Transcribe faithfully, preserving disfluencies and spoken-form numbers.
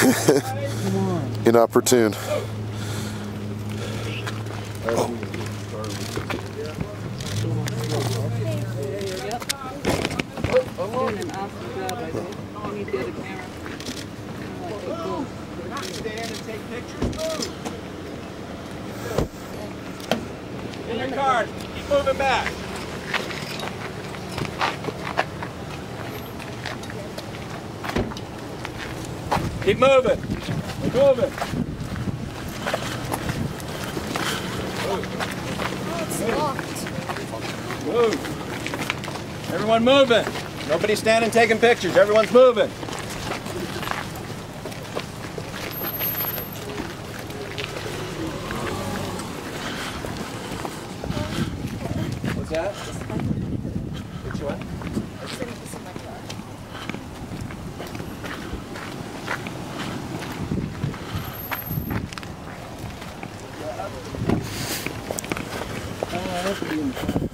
Inopportune. Oh. Doing an awesome job, I think. You need the other camera. Stand and take pictures. In your car. Keep moving back. Keep moving. Keep moving. Oh, it's locked. Move. Everyone moving. Nobody standing taking pictures. Everyone's moving. What's that? Which one? Oh, I have to be in the front.